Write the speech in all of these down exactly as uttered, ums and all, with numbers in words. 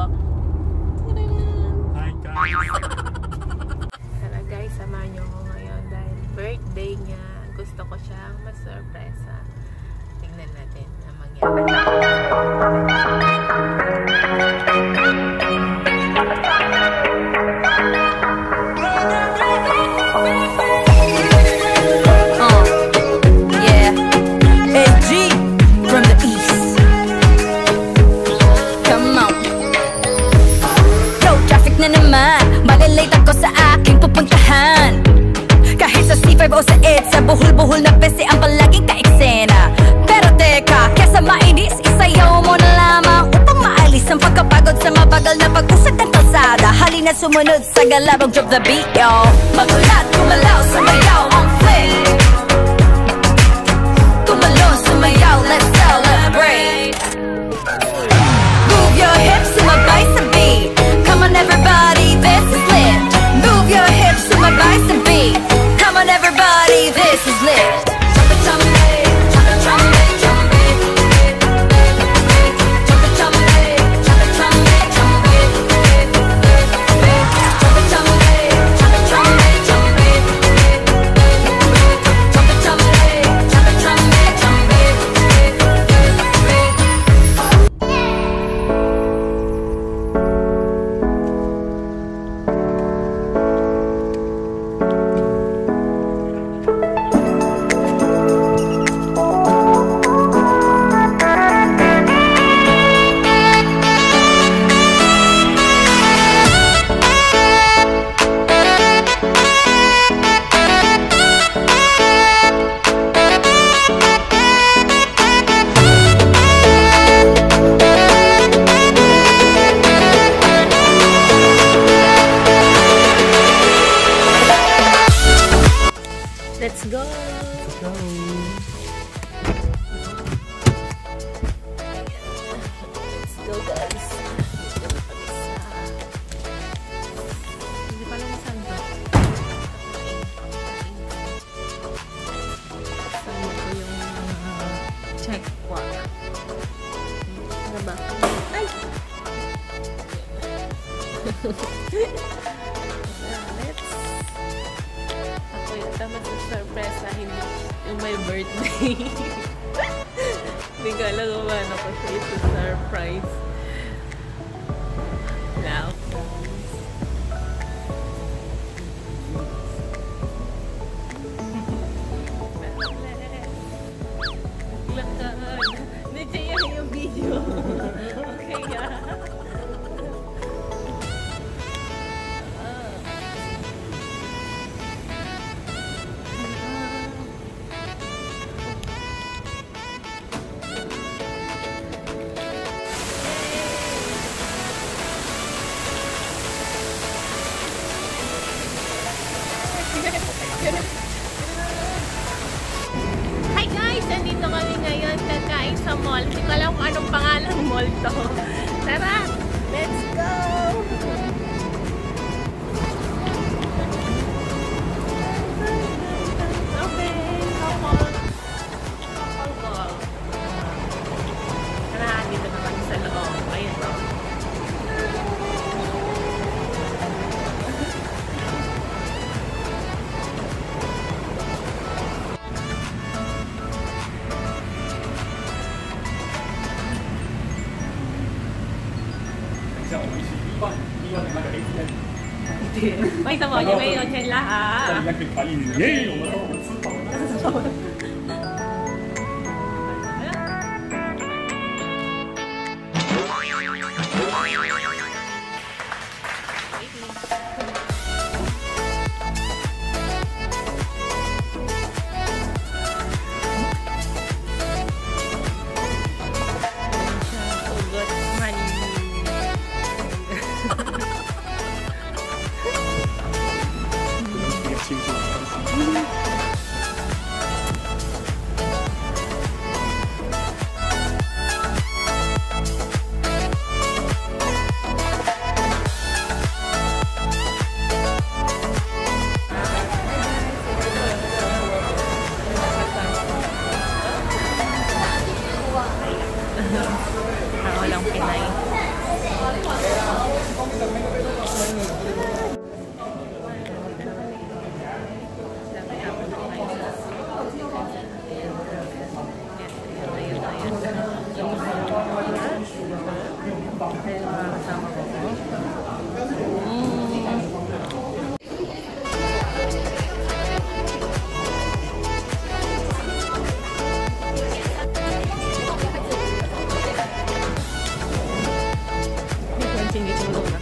Hi guys! Tara guys, samahan niyo ako ngayon dahil birthday niya. Gusto ko siyang ma-surpresa. Tingnan natin ang mangyari. O sa EDSA, buhol-buhol na pese ang palaging ka-eksena. Pero teka, kesa mainis, isayaw mo na lamang upang maalis ang pagkapagod sa mabagal na pag-usad ng kalsada. Halina sumunod sa galabang, drop the beat, yo. Magulat, kumalaw, sumayaw, ang flick. Tumalon, sumayaw, let's celebrate. Move your hips, sumabay sa beat. Come on everybody, this is lit. Move your hips, sumabay sa beat. Come on everybody, this is lit. Jump it, jump it, jump it, jump it, jump it. Jump it, jump it, jump it, jump it, jump it. Jump it, jump it, jump it, jump it, jump it. Jump it, jump it, jump it, jump it, jump it. Let's go! Let's go! Let's go guys! Hindi pala masanda. Kasama ko yung uh, check walk. Ano ba? Ay! Let's ako yung tama sa surpresa, hindi yung my birthday. Hindi ko alam kung paano ko siya ito surprise. Now. Lakad. Medyo yan yung video. Okay, yeah. Hi guys! Nandito kami ngayon kakain sa mall. Hindi ko alam kung anong pangalan ng mall to. Tara! Let's go! Okay! Couple! Couple call. Tara! Dito na kami sa loob. Ayan o. May tamo niyo may yun yan lahat. Yay! sinigang muna.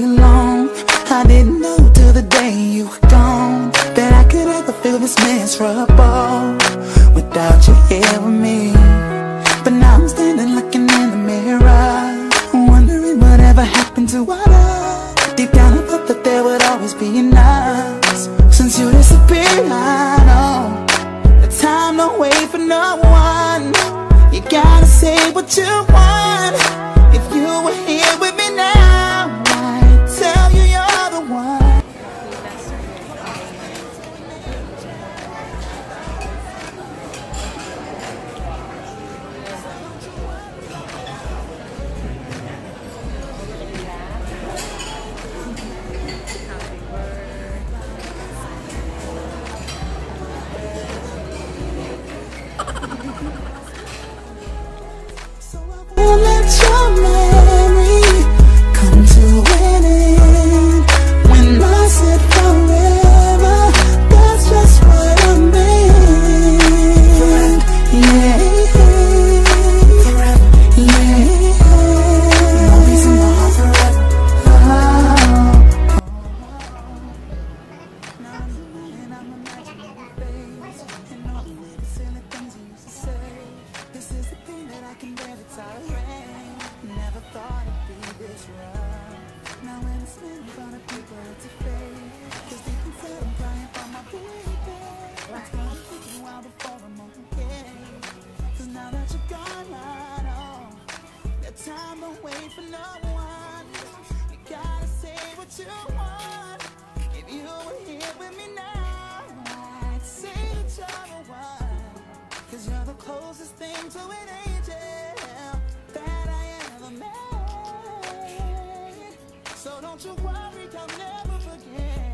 alone. I didn't know till the day you were gone that I could ever feel this miserable without you here with me. But now I'm standing looking in the mirror, wondering whatever happened to our love. Deep down I thought that there would always be an us. Since you disappeared, I know the time don't wait for no one. You gotta say what you want. If you were here with me now, I'd tell you you're the one. Won't let your memory come to an end. When I said forever, that's just what I meant. Yeah, forever, yeah. No reason to hold forever. Oh. Now I'm and I'm imagining your face and all the little silly things you used to say. This is the thing that I can barely tolerate. Never thought it'd be this rough. Now when it's in front of people, it's a fake. Cause deep inside I'm crying for my baby. I'm trying to keep you out before I'm okay. Cause now that you're gone, I know that time don't wait for no one. You gotta say what you want. If you were here with me now, I'd say that you're the one. Cause you're the closest thing to an angel that I ever met. So don't you worry, I'll never forget.